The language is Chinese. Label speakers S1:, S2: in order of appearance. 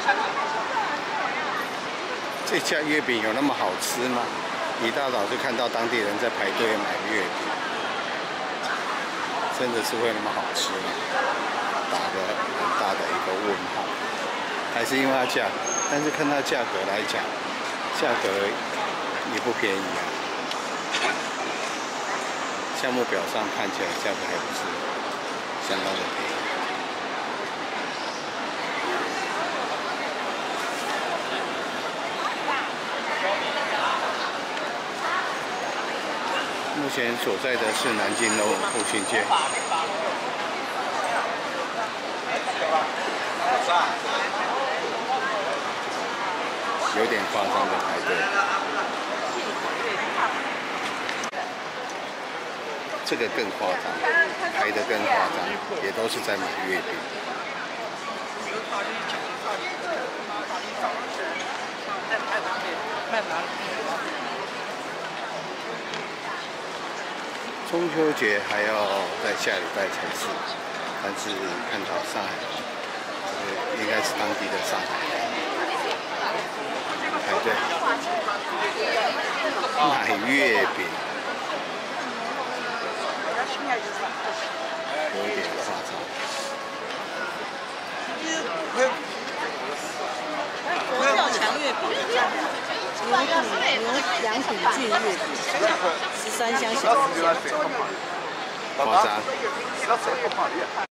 S1: 这家月饼有那么好吃吗？一大早就看到当地人在排队买月饼，真的是会那么好吃吗？打个很大的一个问号。还是因为它价格，但是看它价格来讲，价格也不便宜啊。项目表上看起来价格还不是相当的便宜。 目前所在的是南京路复兴街，有点夸张的排队。这个更夸张，排得更夸张，也都是在买月饼。中秋节还要在下礼拜才是，但是看到上海，应该是当地的上海排队买月饼，有一点夸张。
S2: 佛跳墙月饼，牛羊肚菌月饼，13香小。
S1: 夸张。